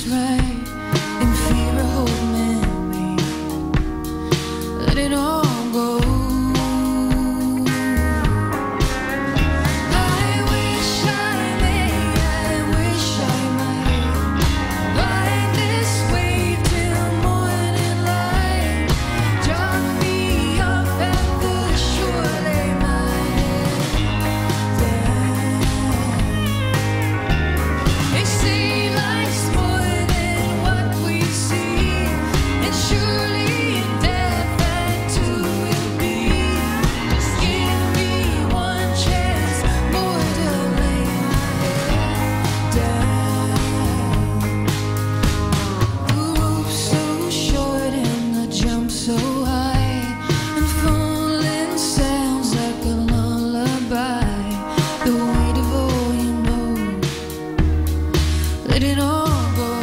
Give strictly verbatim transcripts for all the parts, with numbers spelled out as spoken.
feels right, and fear a hold me, let it all go. Let it all go.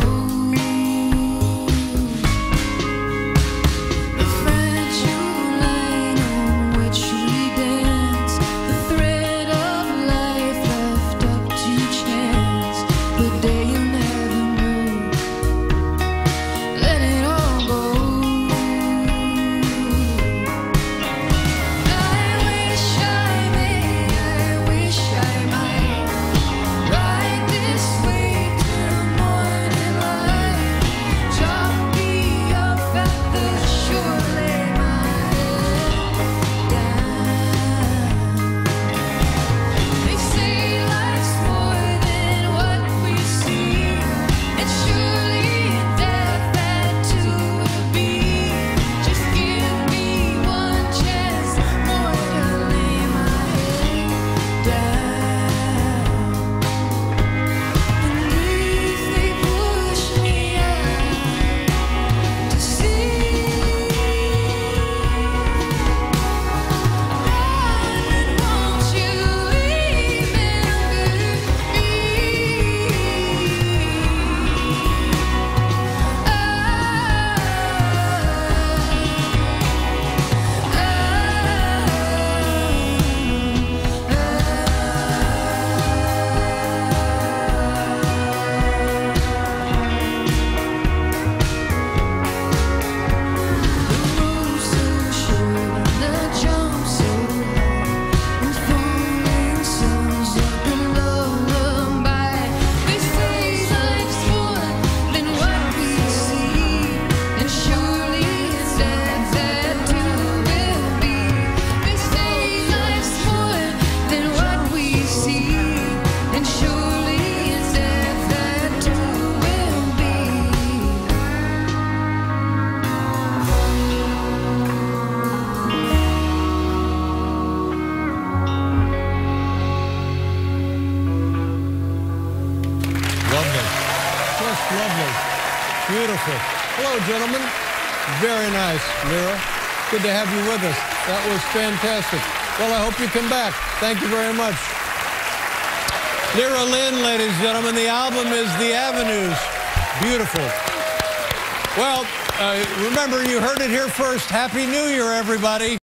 The fragile line on which we dance, the thread of life left up to chance, the day you never knew. Let it all go. I wish I may, I wish I might ride this way. Just lovely. Beautiful. Hello, gentlemen. Very nice, Lyra. Good to have you with us. That was fantastic. Well, I hope you come back. Thank you very much. Lyra Lynn, ladies and gentlemen. The album is The Avenues. Beautiful. Well, uh, remember, you heard it here first. Happy New Year, everybody.